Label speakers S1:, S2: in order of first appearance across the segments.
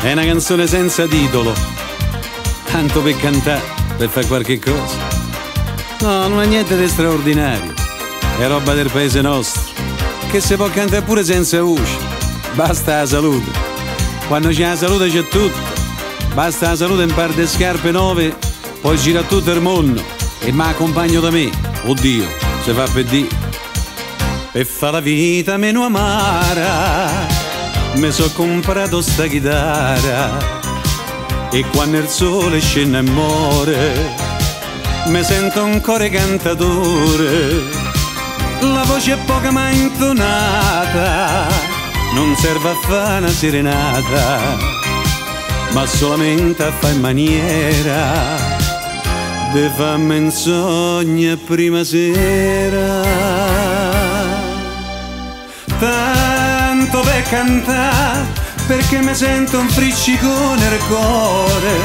S1: È una canzone senza titolo, tanto per cantare, per fare qualche cosa. No, non è niente di straordinario, è roba del paese nostro, che si può cantare pure senza voce, basta la salute. Quando c'è la salute c'è tutto, basta la salute, un par di scarpe nuove, poi gira tutto il mondo. E mi accompagno da me, oddio, se fa per dire. E fa la vita meno amara, mi so comprato sta chitarra, e quando il sole scende e muore mi sento ancora cantatore. La voce è poca ma intonata, non serve a fare una serenata, ma solamente a fare in maniera de fammi in sogno prima sera. Tanto per cantare, perché mi sento un friccicone nel cuore.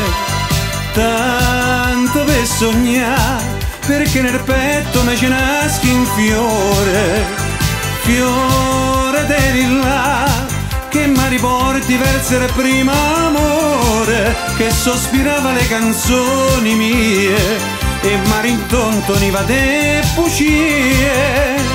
S1: Tanto per sognare, perché nel petto mi ci nasce un fiore. Fiore di là, che mi riporti verso il primo amore, che sospirava le canzoni mie e mi rintontoniva de bugie.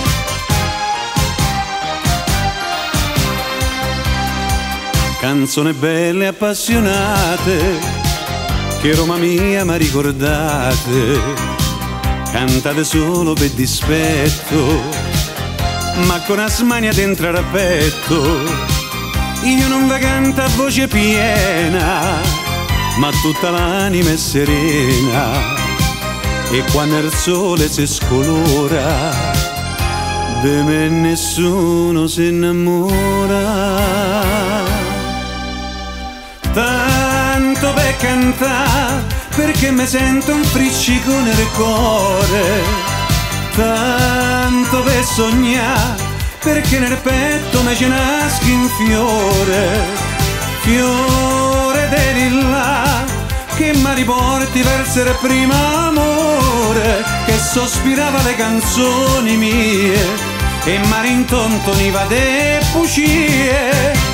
S1: Canzoni belle e appassionate, che Roma mia mi ricordate, cantate solo per dispetto, ma con la smania dentro al petto. Io non vi canto a voce piena, ma tutta l'anima è serena, e quando il sole si scolora, di me nessuno si innamora. Tanto per cantare, perché mi sento un friccicone nel cuore. Tanto per sognare, perché nel petto mi ci nasce un fiore. Fiore di là, che mi riporti verso il primo amore, che sospirava le canzoni mie e mi rintontoniva de bugie.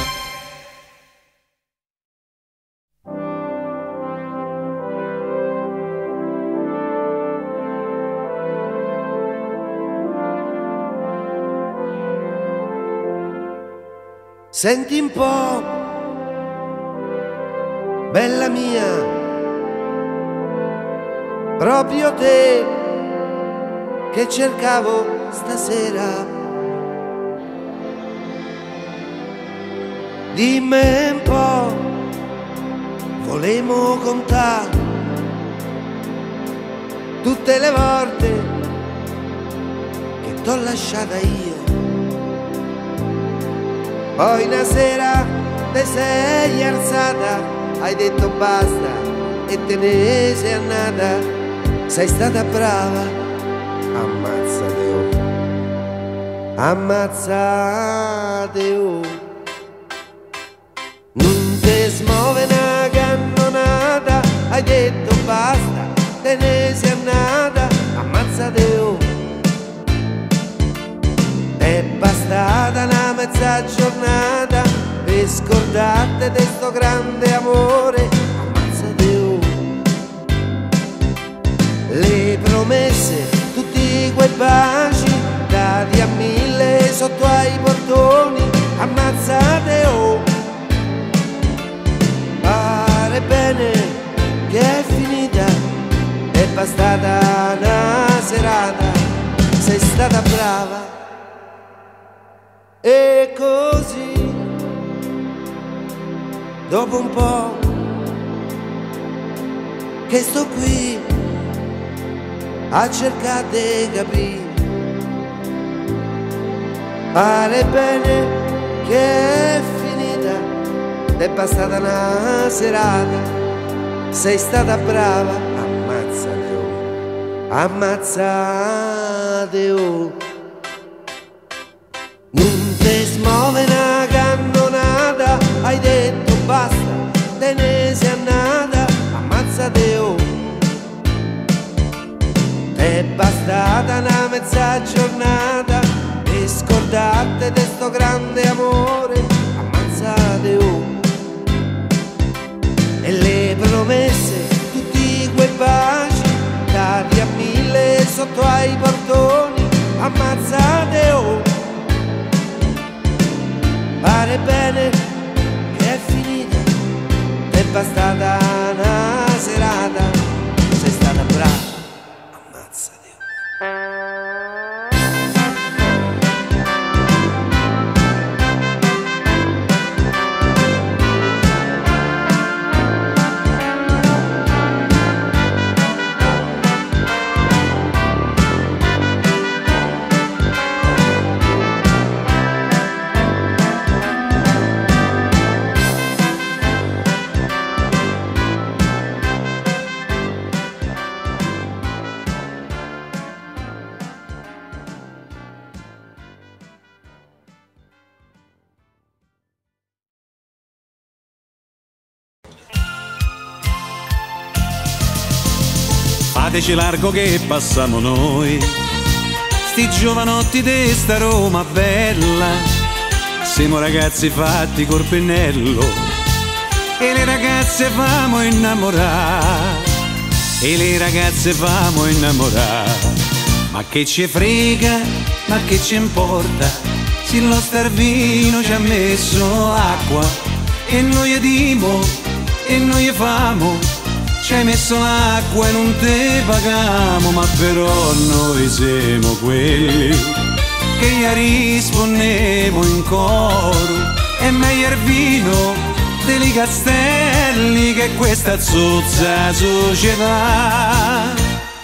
S2: Senti un po', bella mia, proprio te che cercavo stasera. Dimmi un po', volevo contare tutte le volte che t'ho lasciata io. Poi una sera te sei alzata, hai detto basta e te ne sei andata. Sei stata brava, ammazzate oh, ammazzate oh. Non te smuove una cannonata, hai detto basta, te ne sei andata, ammazzate oh. È bastata una mezza giornata per scordarti di sto grande amore, ammazzate oh. Le promesse, tutti quei baci dati a 1000 sotto ai portoni, ammazzate oh. Pare bene che è finita, è bastata una serata, sei stata brava. E così, dopo un po' che sto qui a cercare di capire, pare bene che è finita, è bastata una serata, sei stata brava, ammazzate oh, ammazzate oh. Non te smuove una cannonata, hai detto basta, te ne sei andata, ammazzate oh. È bastata una mezza giornata per scordarti di sto grande amore, ammazzate oh. sotto ai portoni, ammazzate oh. Pare bene che è finita, è bastata una serata, sei stata brava, ammazzate oh.
S1: Fateci largo che passiamo noi, sti giovanotti di sta Roma bella, siamo ragazzi fatti col pennello e le ragazze famo innamorare, e le ragazze famo innamorare. Ma che ci frega, ma che ci importa, se lo starvino ci ha messo acqua e noi dimo e noi famo. Ci hai messo l'acqua e non te pagamo, ma però noi siamo quelli che gli rispondemo in coro. È meglio il vino dei castelli che questa zozza società.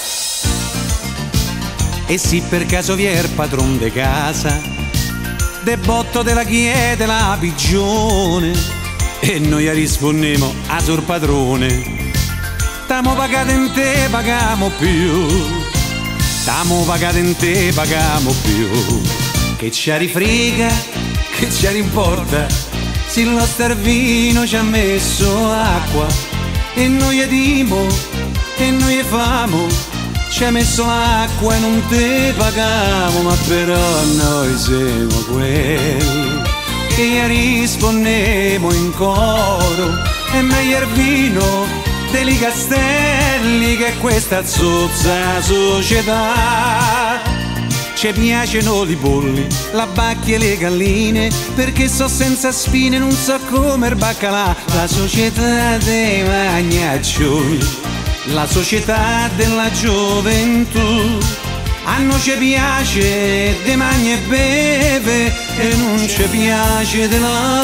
S1: E se per caso vi è il padron de casa, de botto della chiede la pigione, e noi rispondemo a sul padrone. T'amo pagato in te, pagamo più. T'amo pagato in te, pagamo più. Che ci rifriga, che ci rimporta, se lo starvino ci ha messo acqua e noi dimo e noi famo. Ci ha messo l'acqua e non te pagamo, ma però noi siamo quelli che gli rispondemo in coro. È meglio il vino dei castelli che questa zozza società. Ci piacciono i polli, la bacchia e le galline, perché so senza spine, non so come il baccalà. La società dei magnaccioni, la società della gioventù. A noi ci piace de mangia e beve e non ci piace de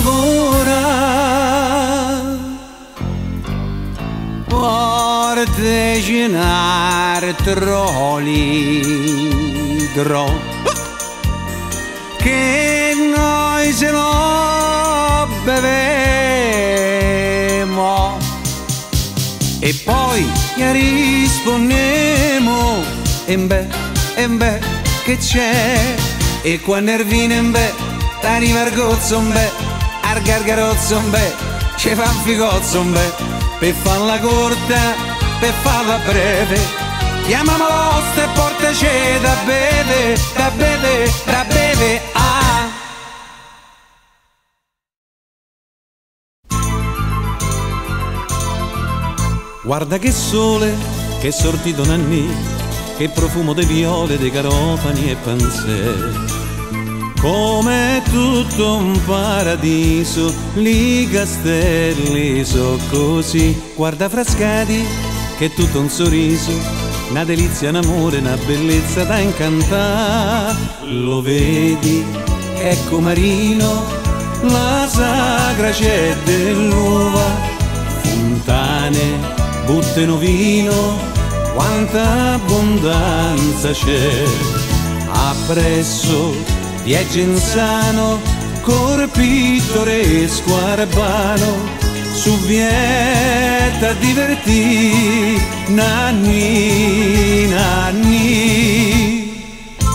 S1: lavorare. Porteci un altro litro che noi se lo bevemo e poi gli rispondiamo e beh, che c'è? E quando il vino t'arriva il gozzo al gargarozzo ci fa un figozzo per farla corta, per farla breve, chiamiamo l'oste e portaci da beve, da beve, da beve, ah. Guarda che sole, che sortito nanni, che profumo di viole, di garofani e panzè. Come tutto un paradiso, li castelli so così. Guarda Frascati, che è tutto un sorriso, una delizia, un amore, una bellezza da incantare. Lo vedi, ecco Marino, la sagra c'è dell'uva, fontane, buttano vino, quanta abbondanza c'è. Appresso di Genzano, col pittoresco Arbano, su vieta a divertì, nanni, nanni.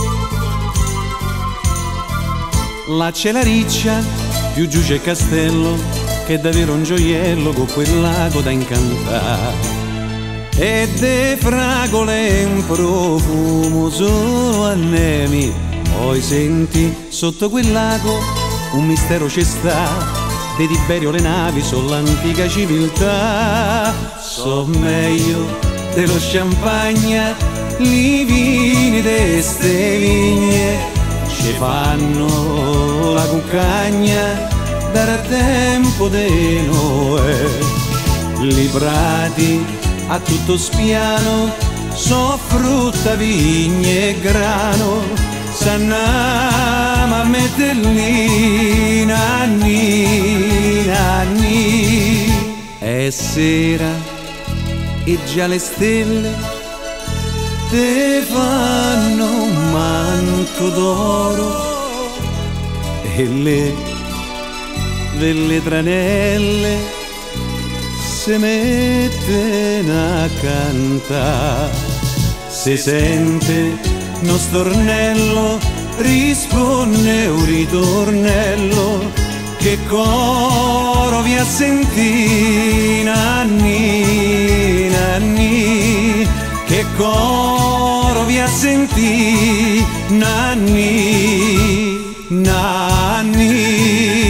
S1: Là c'è la riccia, più giù c'è Castello, che è davvero un gioiello con quel lago da incantare. E de fragole in profumo solo annemi. Poi senti, sotto quel lago un mistero c'è sta, de Tiberio le navi sono l'antica civiltà. So meglio dello champagne li vini d'este vigne ci fanno la cuccagna dal tempo di Noè. Li prati a tutto spiano so frutta, vigne e grano, s'annama a metterli nanni, nanni. È sera e già le stelle te fanno un manto d'oro e le delle tranelle se mettono a cantare. Si sente uno stornello, risponde un ritornello, che coro vi ha sentito nanni, nanni, che coro vi ha sentito nanni, nanni.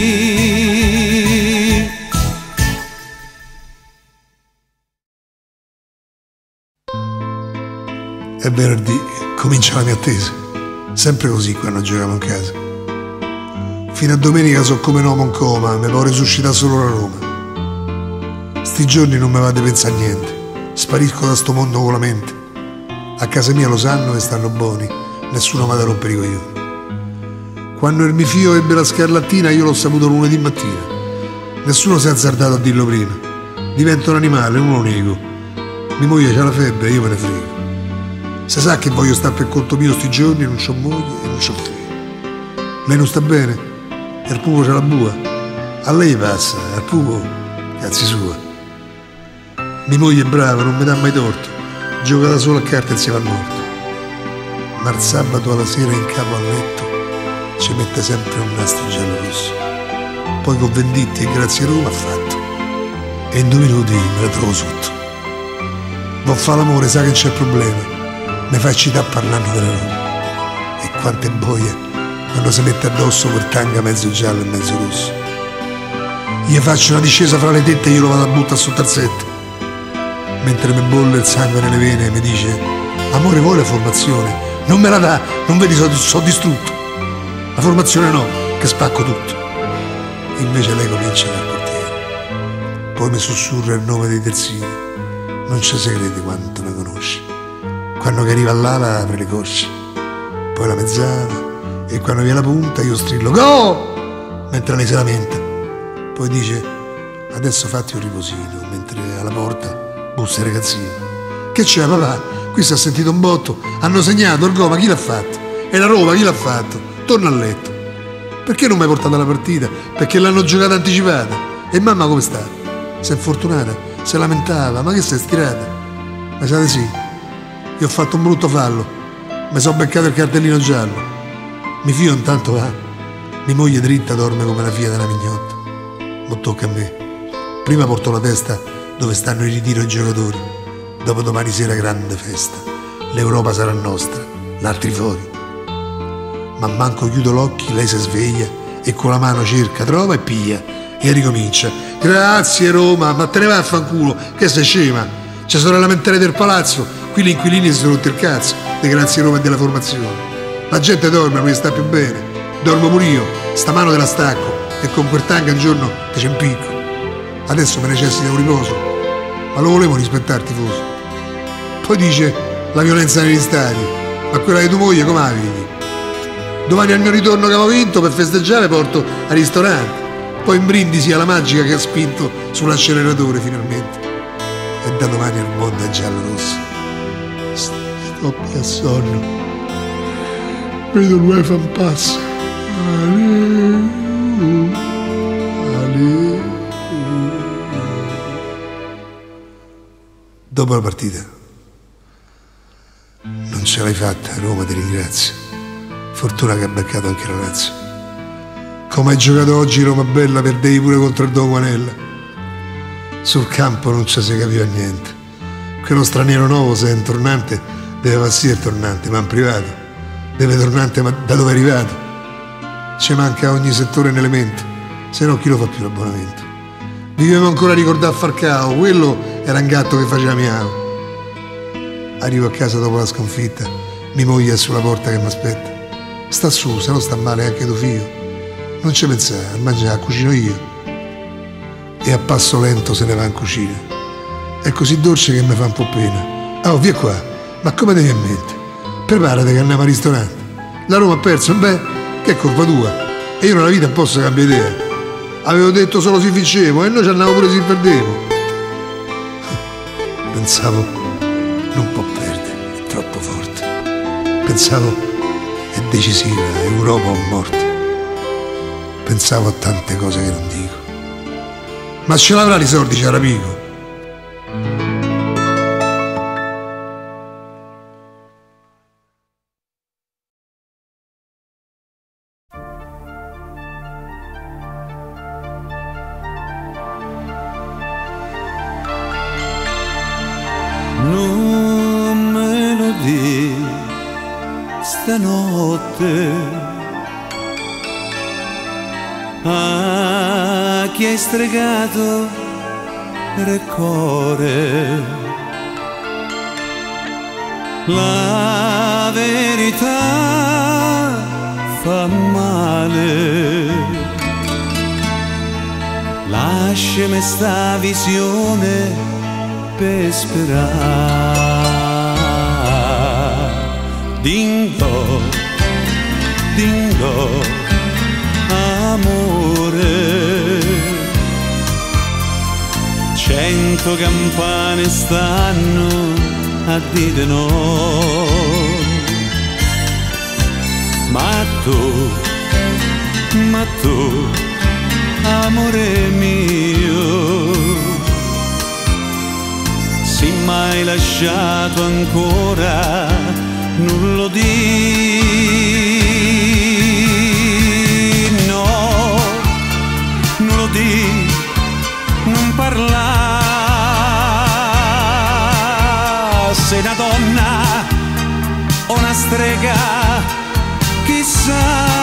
S3: È venerdì, comincia la mia attesa, sempre così quando giochiamo in casa. Fino a domenica so come un uomo in coma, mi può risuscitare solo la Roma. Sti giorni non mi va di pensare a niente, sparisco da sto mondo con la mente. A casa mia lo sanno e stanno buoni, nessuno mi ha da rompere i coglioni. Quando il mio figlio ebbe la scarlattina io l'ho saputo lunedì mattina. Nessuno si è azzardato a dirlo prima. Divento un animale, non lo nego. Mia moglie c'ha la febbre e io me ne frego. Se sa che voglio stare per conto mio sti giorni, non c'ho moglie e non c'ho figlio. Lei non sta bene? E il pupo c'ha la bua? A lei passa, al pupo, cazzi sua. Mia moglie è brava, non mi dà mai torto, gioca da sola a carte insieme al morto. Ma il sabato alla sera in capo al letto ci mette sempre un nastro giallo rosso. Poi con Venditti e Grazie Roma ha fatto. E in 2 minuti me la trovo sotto. Vo' fa l'amore, sa che c'è problema. Mi fa eccitare parlando della Roma. E quante boie quando si mette addosso quel tanga mezzo giallo e mezzo rosso. Gli faccio una discesa fra le tette e io lo vado a buttare sotto al set. Mentre mi bolle il sangue nelle vene mi dice: amore, vuoi la formazione? Non me la dà, non vedi, so distrutto. La formazione no, che spacco tutto. Invece lei comincia dal portiere. Poi mi sussurra il nome dei terzini. Non ci si crede quanto mi conosci. Quando che arriva all'ala apre le cosce, poi la mezzala, e quando viene la punta io strillo go! Mentre lei si lamenta. Poi dice: adesso fatti un riposino, mentre alla porta bussa il ragazzino. Che c'è papà? Qui si è sentito un botto, hanno segnato il gol, ma chi l'ha fatto? E la Roma chi l'ha fatto? Torna a letto. Perché non mi hai portato alla partita? Perché l'hanno giocata anticipata. E mamma come sta? Si è fortunata? Si lamentava, ma che sei stirata? Ma sa di sì? Io ho fatto un brutto fallo, mi sono beccato il cartellino giallo. Mi fio intanto va. Mia moglie dritta dorme come la figlia della mignotta. Ma tocca a me. Prima porto la testa dove stanno in ritiro i giocatori. Dopo domani sera grande festa. L'Europa sarà nostra, l'altri fuori. Man manco chiudo l'occhio, lei si sveglia e con la mano cerca, trova e piglia. E ricomincia: grazie Roma, ma te ne vai a fanculo, che sei scema? Ci sono le lamentele del palazzo. Qui gli inquilini si sono rotti il cazzo di Grazie Roma e della formazione. La gente dorme, non gli sta più bene. Dormo pure io, sta mano te la stacco e con quel tanga un giorno te ci impicco. Adesso me necessita un riposo, ma lo volevo rispettare tifoso. Poi dice la violenza negli stadi, ma quella di tua moglie come la vedi? Domani al mio ritorno che avevo vinto per festeggiare porto al ristorante. Poi in brindisi alla magica che ha spinto sull'acceleratore finalmente. E da domani il mondo è giallo-rosso. Sto a sonno, vedo l'UEFA in passo. Dopo la partita: non ce l'hai fatta, Roma, ti ringrazio. Fortuna che ha beccato anche la Lazio. Come hai giocato oggi Roma bella, perdevi pure contro il Doguanella. Sul campo non ci si capiva niente. Quello straniero nuovo, se è un tornante, deve passare il tornante, ma in privato. Deve tornante, ma da dove è arrivato? Ci manca ogni settore un elemento, se no chi lo fa più l'abbonamento? Viviamo ancora a ricordare Falcao, quello era un gatto che faceva miau. Arrivo a casa dopo la sconfitta, mia moglie è sulla porta che mi aspetta. Sta su, se no sta male anche tuo figlio. Non ci pensare, a mangiare, cucino io. E a passo lento se ne va in cucina. È così dolce che mi fa un po' pena. Oh, via qua, ma come devi a mente? Preparati che andiamo al ristorante. La Roma ha perso, beh, che è colpa tua. E io nella vita non posso cambiare idea. Avevo detto solo si vinceva e noi ci andavamo pure si perdevo. Pensavo non può perdere, è troppo forte. Pensavo è decisiva, è Europa o morte. Pensavo a tante cose che non dico. Ma ce l'avrà i soldi, Ciarapico?
S1: Non me lo di stanotte a chi hai stregato il cuore. La verità fa male. Lasciami sta visione per sperare. Dingo, dingo, amore. 100 campane stanno a dire no. Ma tu, amore mio, se mai lasciato ancora, non lo di, no, non lo di, non parla, sei una donna o una strega, chissà,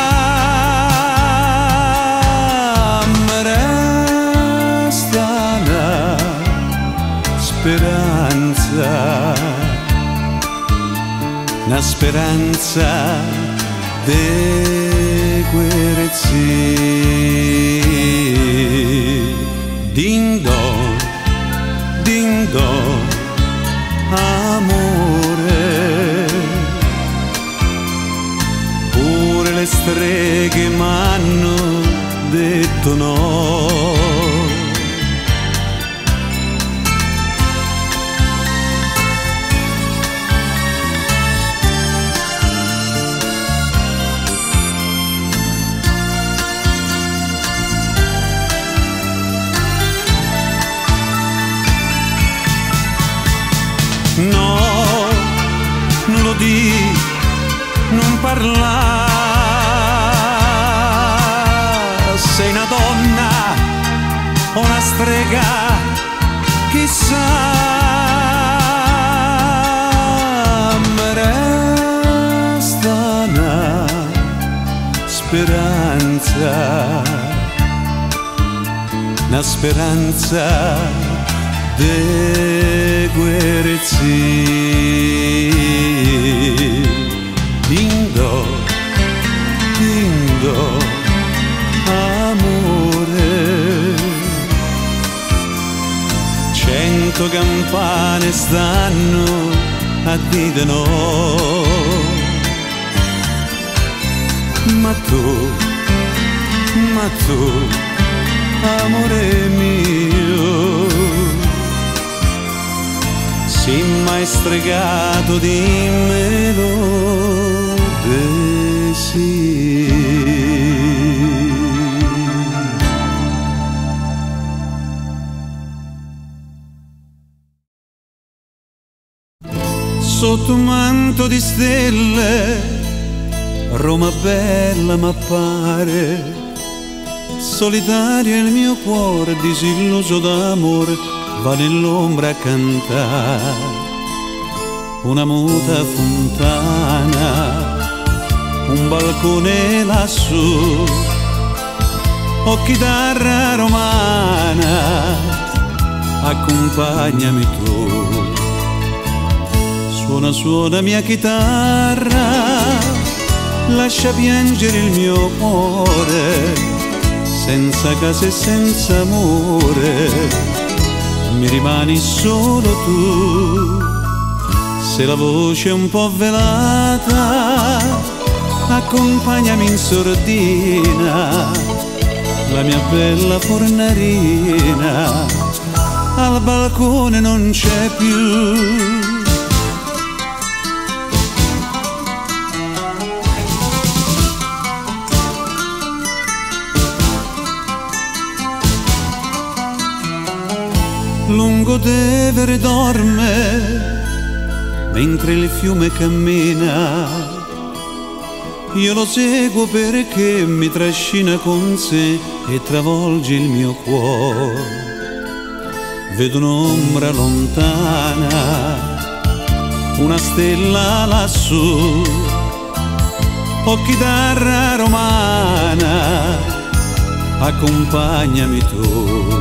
S1: mi resta una speranza, una speranza de guerezzi. Ding dong, amore, pure le streghe m'hanno detto no. No, non lo di, non parla, sei una donna o una strega, chissà, mi resta una speranza, una speranza de guerezzi. Dindo, amore, 100 campane stanno a dire no. Ma tu, amore mio, sei mai stregato, dimmelo de sì. Sotto un manto di stelle, Roma bella m'appare, solitario il mio cuore, disilluso d'amore, va nell'ombra a cantare. Una muta fontana, un balcone lassù, o chitarra romana, accompagnami tu. Suona mia chitarra, lascia piangere il mio cuore, senza casa e senza amore, mi rimani solo tu. Se la voce è un po' velata, accompagnami in sordina, la mia bella fornarina, al balcone non c'è più. Lungo Tevere dorme mentre il fiume cammina, io lo seguo perché mi trascina con sé e travolge il mio cuore. Vedo un'ombra lontana, una stella lassù, oh chitarra romana, accompagnami tu.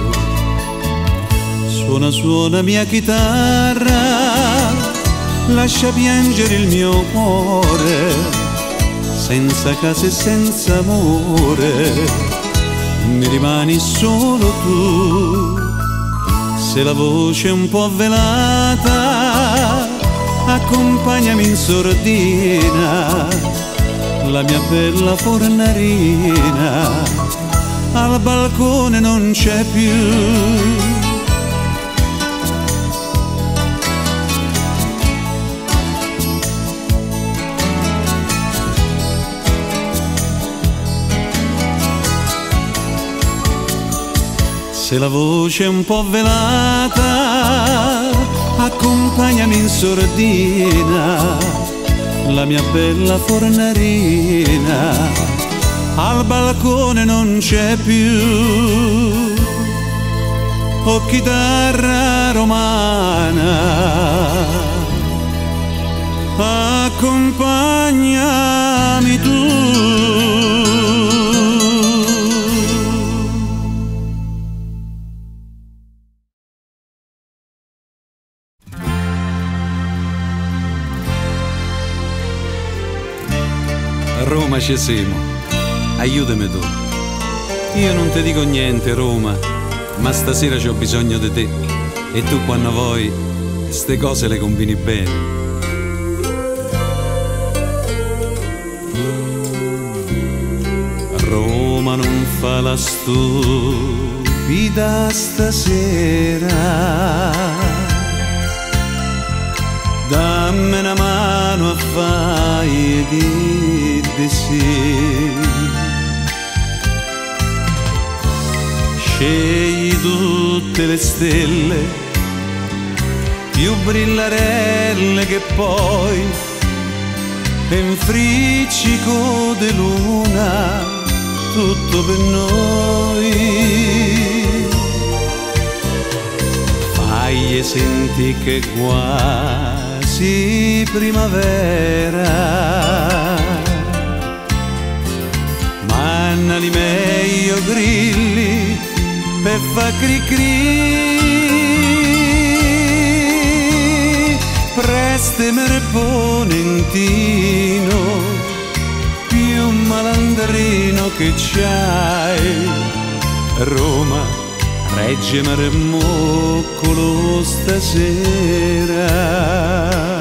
S1: Suona mia chitarra, lascia piangere il mio cuore, senza casa e senza amore, mi rimani solo tu. Se la voce è un po' velata, accompagnami in sordina, la mia bella fornarina, al balcone non c'è più. Se la voce è un po' velata, accompagnami in sordina, la mia bella fornarina, al balcone non c'è più. Oh chitarra romana, accompagnami tu. Roma ci siamo, aiutami tu. Io non ti dico niente Roma, ma stasera c'ho bisogno di te, e tu quando vuoi ste cose le combini bene. Roma non fa la stupida stasera, dammi una mano a fare di sì. Scegli tutte le stelle più brillarelle che poi, e un friccico di luna tutto per noi. Fai senti che quasi primavera, mannali meglio grilli per fa cri cri, prestami il ponentino più malandrino che c'hai. Roma, reggimi il moccolo stasera.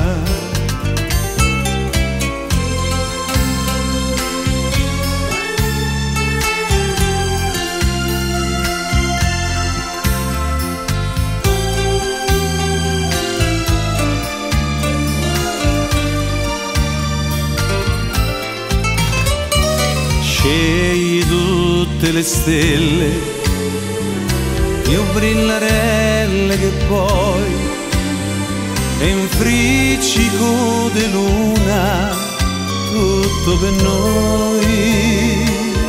S1: Scegli tutte le stelle più brillarelle che poi, e un friccico di luna tutto per noi.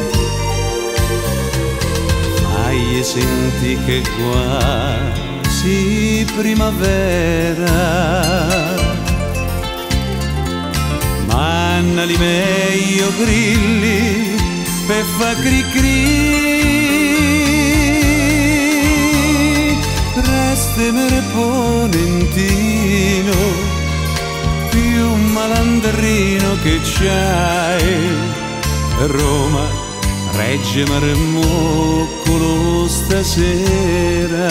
S1: Fai senti che quasi primavera, mannali meglio grilli per fa cri cri, prestami il ponentino un terrino che c'hai. Roma, regge maremoccolo stasera.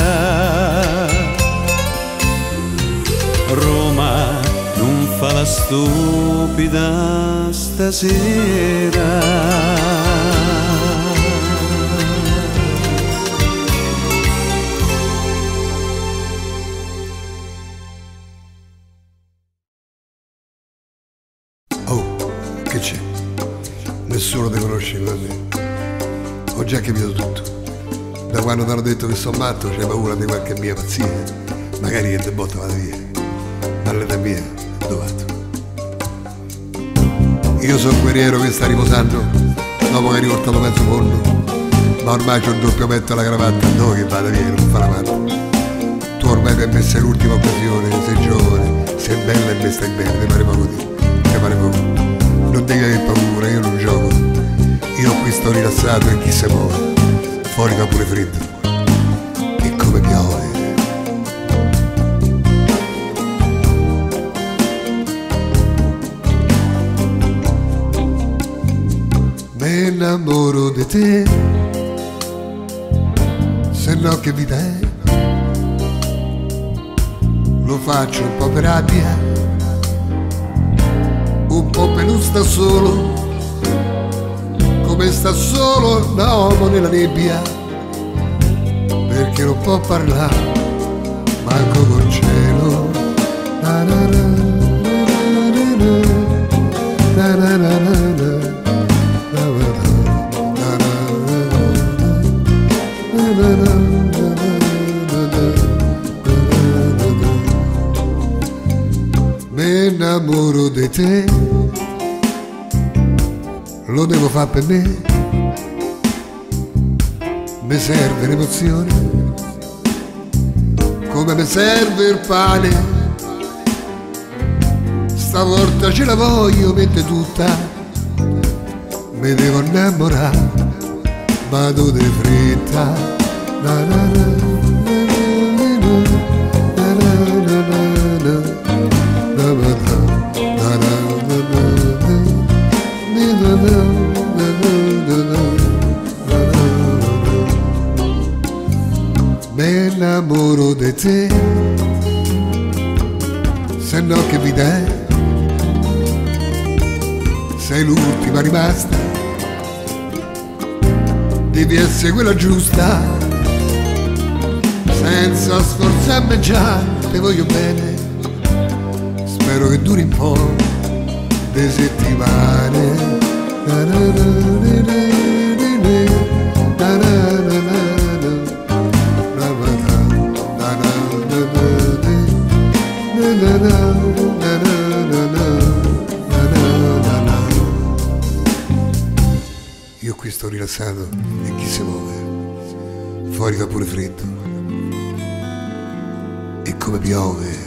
S1: Roma non fa la stupida stasera.
S3: Che c'è? Nessuno ti conosce come me. Ho già capito tutto. Da quando ti hanno detto che sono matto c'è paura di qualche mia pazzia. Magari che te botta vada via. Ma all'età mia, dove vado? Io sono un guerriero che sta riposando dopo che hai riportato mezzo mondo. Ma ormai c'ho il doppio petto alla cravatta. Dove che vada via, non fa la matta. Tu ormai per me sei l'ultima occasione. Sei giovane, sei bella e me stai bene. Ti pare poco di te pare poco. Non dica che paura, io non gioco. Io qui sto rilassato e chi se muove. Fuori fa pure freddo. E come piove. Me innamoro di te. Se no che vita è. Lo faccio un po' per rabbia. Un po' per lui sta solo, come sta solo un uomo nella nebbia, perché non può parlare, manco col cielo. Na na na, na na na na, me innamoro di te, lo devo fare per me, mi serve l'emozione, come mi serve il pane, stavolta ce la voglio mettere tutta, mi devo innamorare, vado di fretta, na na na. Me innamoro di te, se no che vita è, sei l'ultima rimasta, devi essere quella giusta, senza sforzarmi già, ti voglio bene, spero che duri un po' di settimane. Io qui sto rilassato e chi si muove, fuori fa pure freddo e come piove.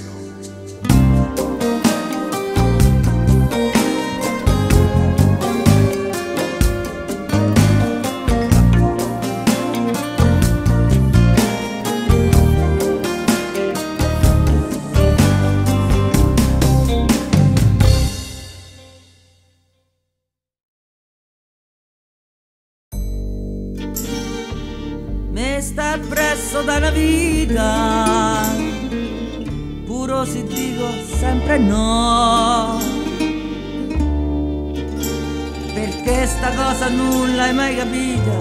S4: Sta presso da una vita, puro si dico sempre no, perché sta cosa nulla hai mai capita,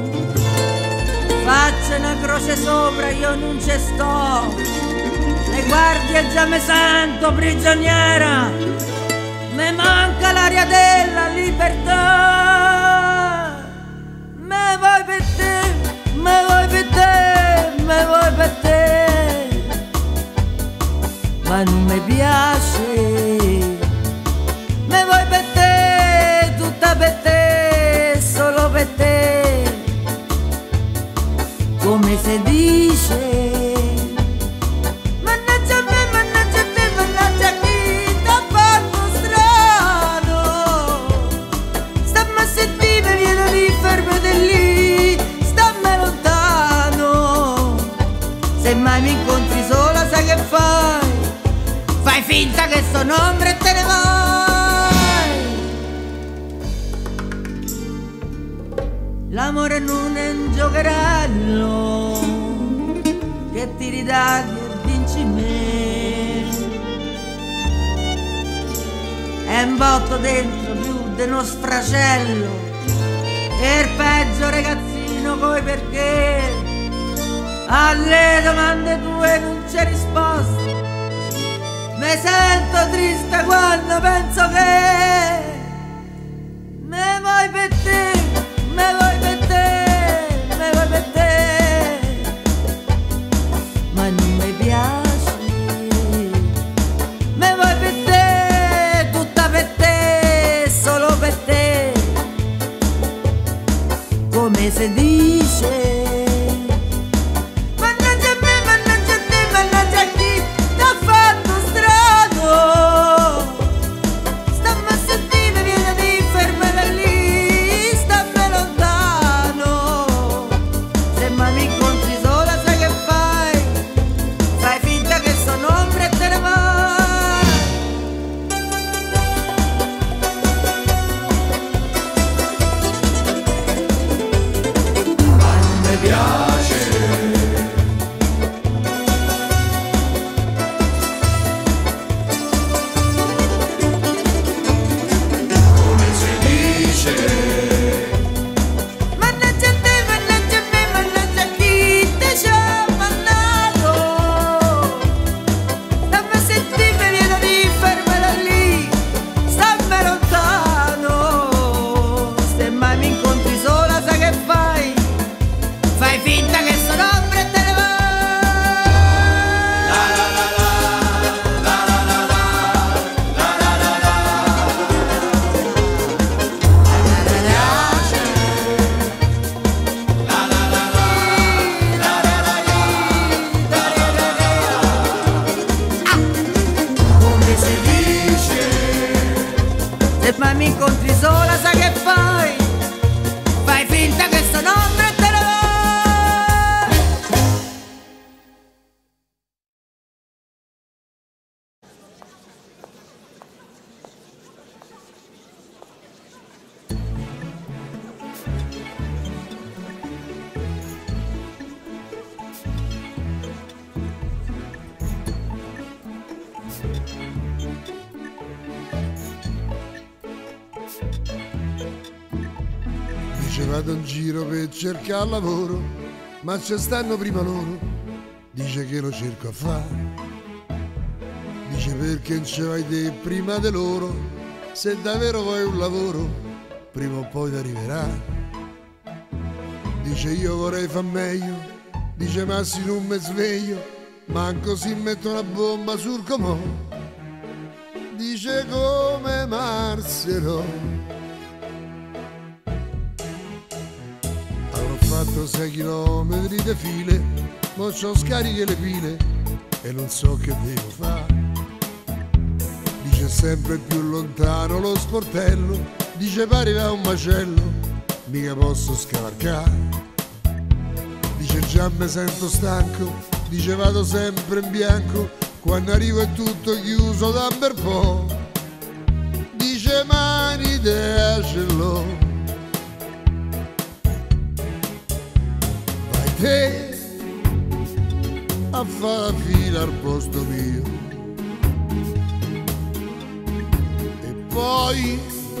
S4: faccia una croce sopra io non ci sto, le guardie già me sento prigioniera, me manca l'aria della libertà, me vuoi per te. Me vuoi per te, me vuoi per te, ma non mi piace. Me vuoi per te, tutta per te, solo per te, come si dice. Mannaggia a me, mannaggia a te, mannaggia a chi t'ha fatto strano. Stammi a sentire, vieni lì, fermati lì. Se mai mi incontri sola sai che fai? Fai finta che sto un ombra e te ne vai. l'amore non è un giocherello che ti ridagli e vinci me. È un botto dentro più di uno sfracello e il peggio ragazzino coi perché. Alle domande tue non c'è risposta. Mi sento triste quando penso che me vuoi per te, me vuoi per te, me vuoi per te, ma non mi piace. Me vuoi per te, tutta per te, solo per te, come si dice. Ma mi incontri sola, sai che fai? Fai finta che sto ombra e te ne vai.
S3: Dice vado in giro per cercare lavoro, ma ci stanno prima loro. Dice che lo cerco a fare. Dice perché non ci vai te prima di loro. Se davvero vuoi un lavoro, prima o poi ti arriverà. Dice io vorrei far meglio. Dice ma se non mi sveglio, manco si metto una bomba sul comò. Dice come Marcello. Ho fatto 6 chilometri di file, mo c'ho scariche le pile e non so che devo fare. Dice sempre più lontano lo sportello, dice pare va un macello, mica posso scavalcare. Dice già mi sento stanco, dice vado sempre in bianco, quando arrivo è tutto chiuso da un bel po'. Dice ma un'idea ce l'ho. Te a fare fila al posto mio e poi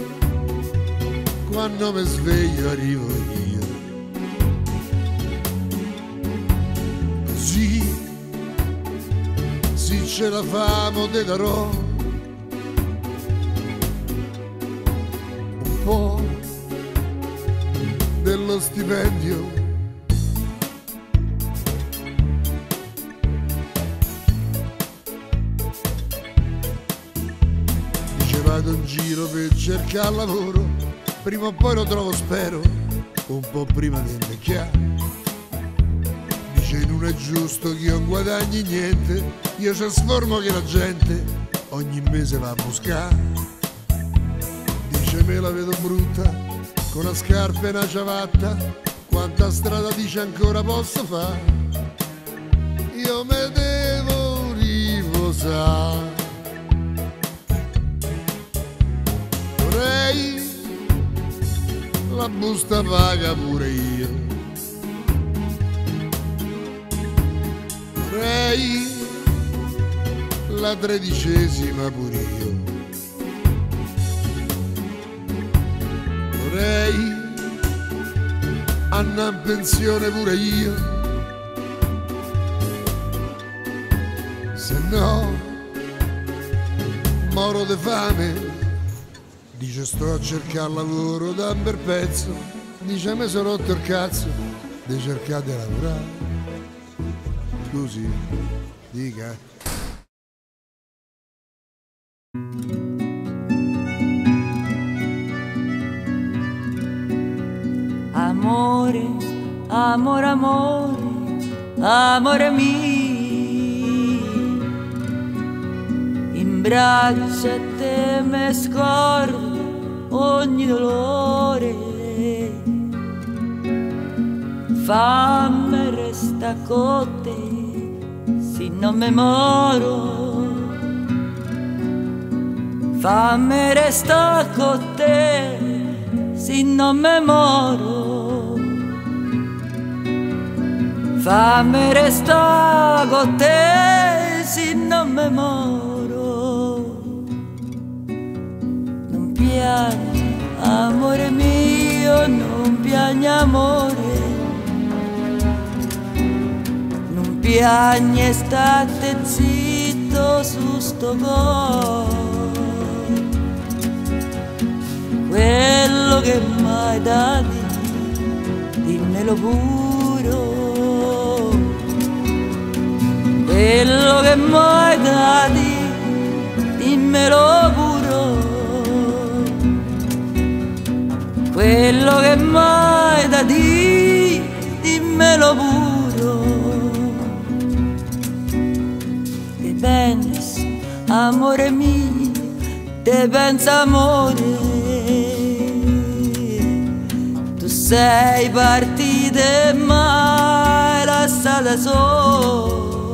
S3: quando mi sveglio arrivo io, così se ce la famo te darò un po' dello stipendio. Vado in giro per cercare lavoro, prima o poi lo trovo spero, un po' prima di invecchiare. Dice non è giusto che io non guadagni niente, io ci sformo che la gente ogni mese va a buscare. Dice me la vedo brutta, con la scarpa e una ciabatta, quanta strada dice ancora posso fare? Io me devo riposare. la busta paga pure io. Vorrei la 13ª pure io. Vorrei andare in pensione pure io. Se no moro de fame. Dice sto a cercare lavoro da un bel pezzo. Dice mi sono rotto il cazzo di cercare di lavorare. Scusi, dica.
S4: Amore, amore, amore, amore mio, in braccia a te me scordo ogni dolore. Fammi resta con te, se non me moro. Fammi resta con te, se non me moro. Fammi resta con te, se non me moro. Non piangi, amore mio, non piangi amore. Non piangi, state zitto su sto cuore. Quello che m'hai dato, dimmelo puro. Quello che m'hai dato, dimmelo puro. Quello che m'hai dato, dimmelo puro. Te penso, amore mio, te penso amore. Sei partita e mai lasciata sola,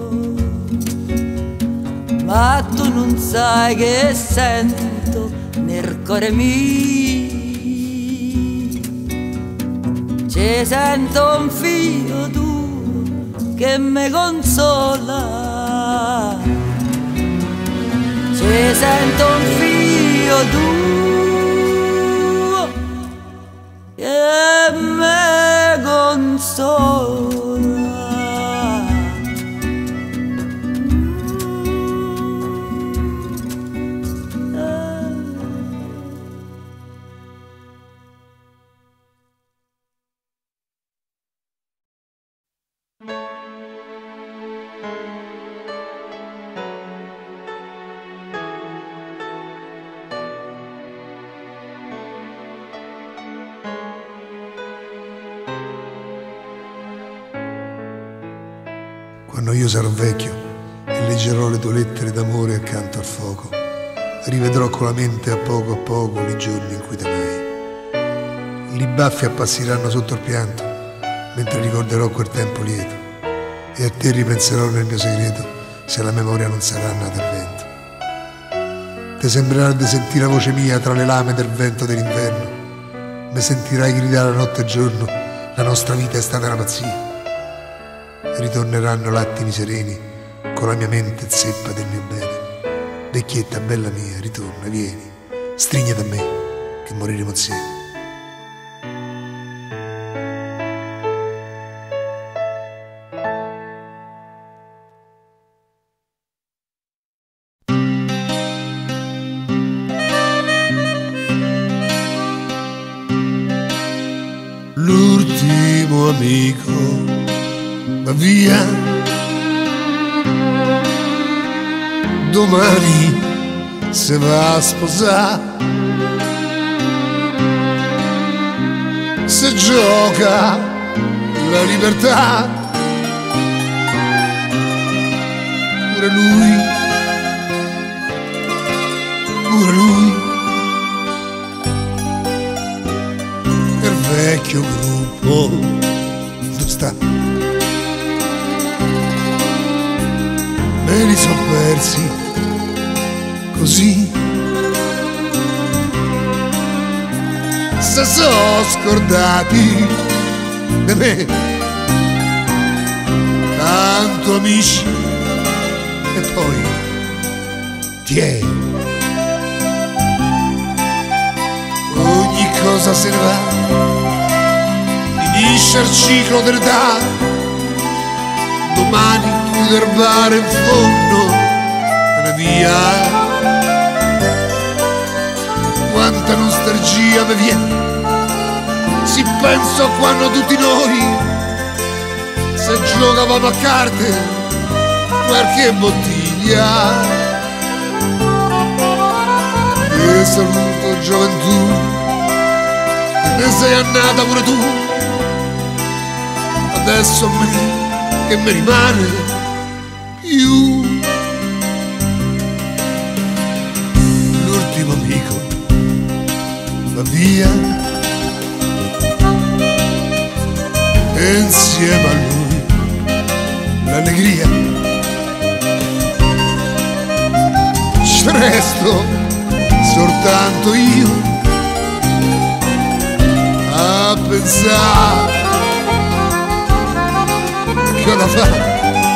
S4: ma tu non sai che sento nel cuore mio. Ci sento un figlio tu che mi consola. Ci sento un figlio tu che me consola.
S3: Quando io sarò vecchio e leggerò le tue lettere d'amore accanto al fuoco, rivedrò con la mente a poco i giorni in cui t'amai. I baffi appasseranno sotto il pianto, mentre ricorderò quel tempo lieto, e a te ripenserò nel mio segreto, se la memoria non sarà nata al vento. Ti sembrerà di sentire la voce mia tra le lame del vento dell'inverno, mi sentirai gridare notte e giorno, la nostra vita è stata una pazzia. Ritorneranno l'attimi sereni con la mia mente zeppa del mio bene. Vecchietta bella mia, ritorna, vieni, strigniti a me, che moriremo insieme. L'ultimo amico va via, domani se va a sposare, se gioca la libertà, pure lui, il vecchio gruppo dove sta? Me li son persi così, se sono scordati di me, tanto amici, e poi tieni, ogni cosa se ne va, finisce il ciclo dell'età, domani chiude il bar in fondo, e via. Quanta nostalgia mi viene, si penso quando tutti noi, se giocavamo a carte, qualche bottiglia. E saluto gioventù, e ne sei annata pure tu, adesso a me che mi rimane più l'ultimo amico va via, e insieme a lui l'allegria. Ci resto soltanto io a pensare che ho da fare.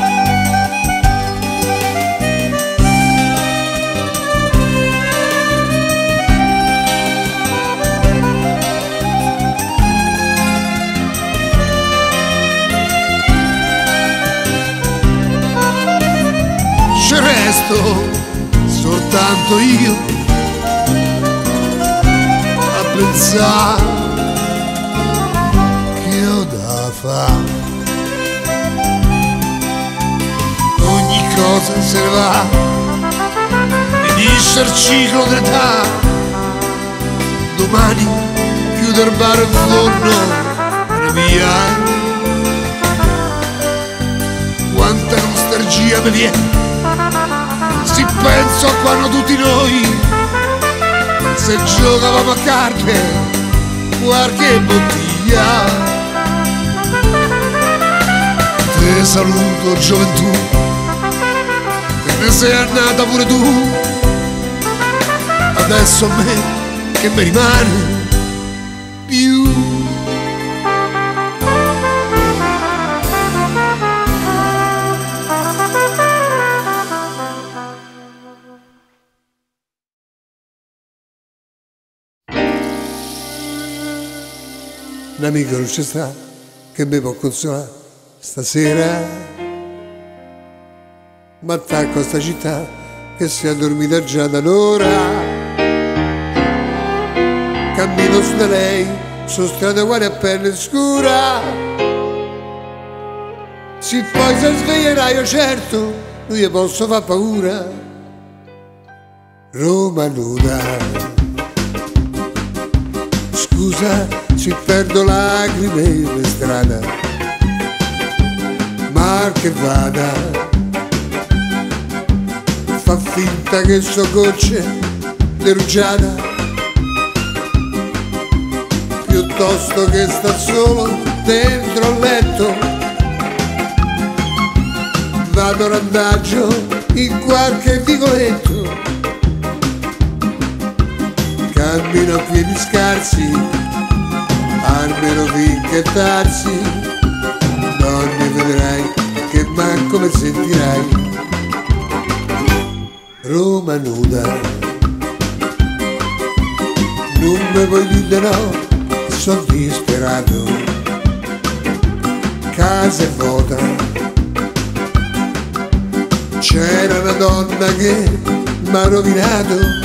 S3: Resto soltanto io a pensare che ho da fare. Ogni cosa se ne va, finisce il ciclo d'età, domani chiude il bar in forno e via. Quanta nostalgia mi viene, si penso a quando tutti noi, se giocavamo a carte, qualche bottiglia. Te saluto gioventù, te ne sei annata pure tu, adesso a me che mi rimane più. Un amico non ci sta che mi può consolare stasera, ma attacco a sta città che si è addormita già da un'ora. Cammino su da lei, su strade uguali a pelle scura. Se poi si sveglierà io certo, non gli posso far paura. Roma nuda, scusa se perdo lacrime per strada, ma che vada, fa finta che so gocce di rugiada, piuttosto che sta solo dentro al letto, vado randaggio in qualche vicoletto, cammino a piedi scarsi, almeno finché tarsi, non mi vedrai che manco mi sentirai. Roma nuda, non mi puoi dire no, sono disperato, casa è vuota, c'era una donna che m'ha rovinato.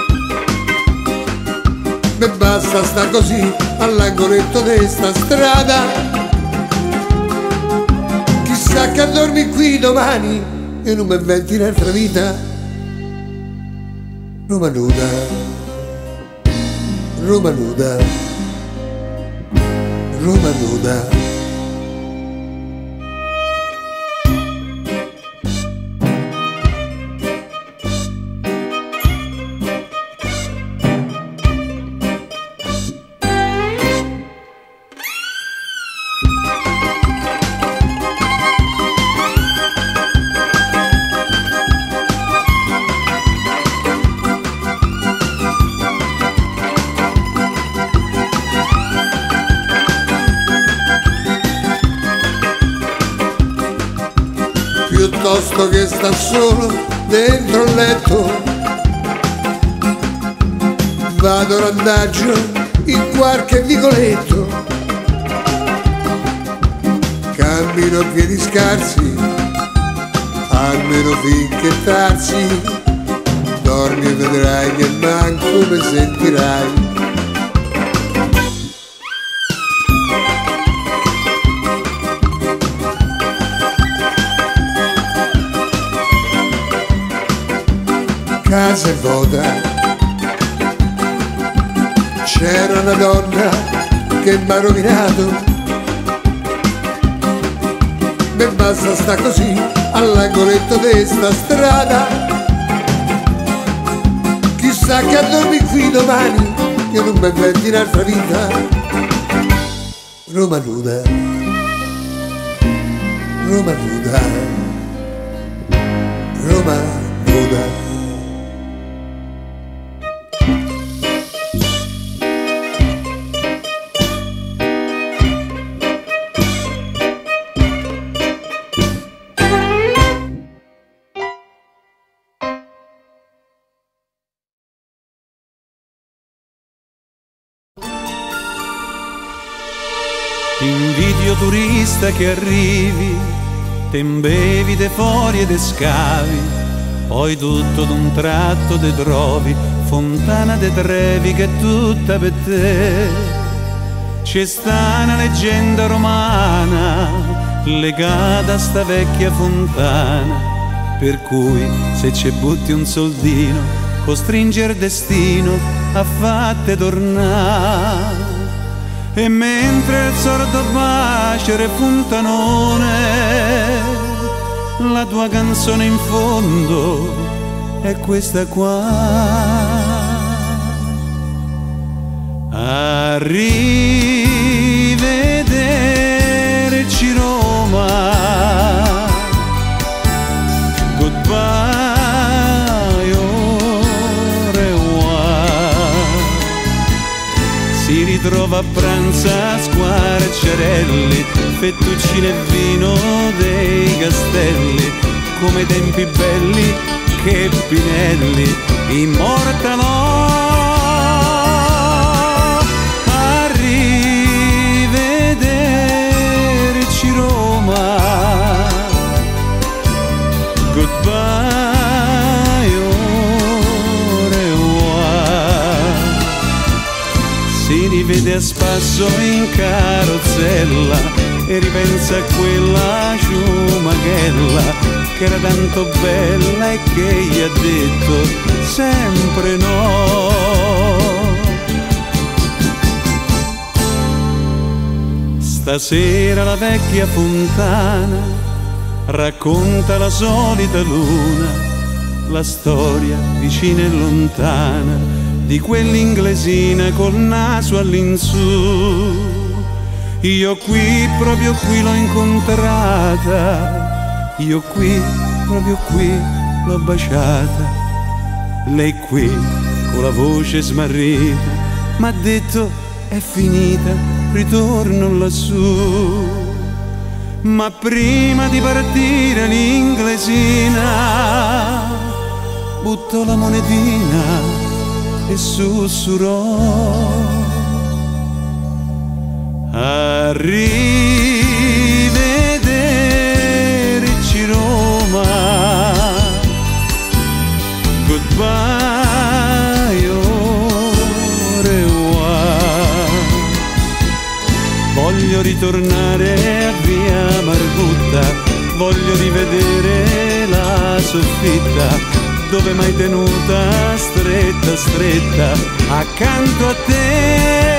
S3: Me basta sta così all'angoletto di sta strada, chissà che dormi qui domani e non mi inventi un'altra vita. Roma nuda, Roma nuda, Roma nuda. piuttosto che star solo dentro il letto. Vado randaggio in qualche vicoletto, cammino a piedi scarsi, almeno finché tarsi, dormi e vedrai che manco mi sentirai. Casa è vuota, c'era una donna che m'ha rovinato, me basta sta così all'angoletto di sta strada. Chissà che a dormire qui domani, che non mi inventi un'altra vita. Roma nuda, Roma nuda, Roma nuda.
S1: Invidio turista che arrivi, te imbevi de fuori e de scavi, poi tutto d'un tratto te trovi Fontana de Trevi che è tutta per te. C'è sta una leggenda romana legata a sta vecchia fontana, per cui se ci butti un soldino costringe il destino a fatte tornare. E mentre il sordo bacere fontanone, la tua canzone in fondo è questa qua. Arrivederci Roma, goodbye, au revoir. Si ritrova a pranzo a squarciarelli, fettuccine e vino dei castelli, come tempi belli che Pinelli immortalò. Arrivederci Roma, goodbye, au revoir. Si rivede a spasso in carrozzella e ripensa a quella ciumachella che era tanto bella e che gli ha detto sempre no. Stasera la vecchia fontana racconta la solita luna, la storia vicina e lontana di quell'inglesina col naso all'insù. Io qui, proprio qui l'ho incontrata, io qui, proprio qui l'ho baciata. Lei qui, con la voce smarrita, m'ha detto è finita, ritorno lassù. Ma prima di partire l'inglesina buttò la monetina e sussurrò: arrivederci Roma, goodbye, au revoir. Voglio ritornare a via Margutta, voglio rivedere la soffitta dove m'hai tenuta stretta stretta accanto a te.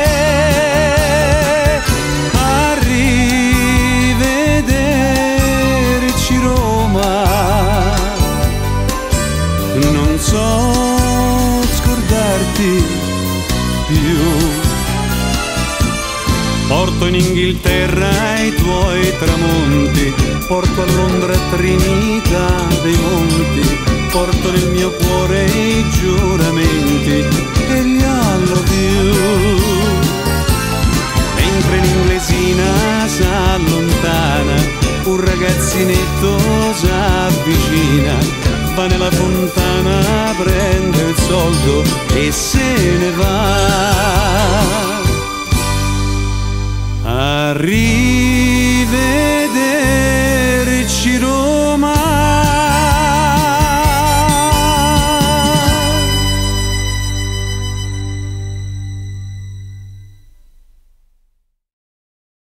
S1: Arrivederci Roma, non so scordarti più. Porto in Inghilterra i tuoi tramonti, porto a Londra Trinità dei Monti, porto nel mio cuore i giuramenti e gli I love you. Mentre l'inglesina s'allontana, un ragazzinetto s'avvicina va nella fontana, prende il soldo e se ne va. Arriva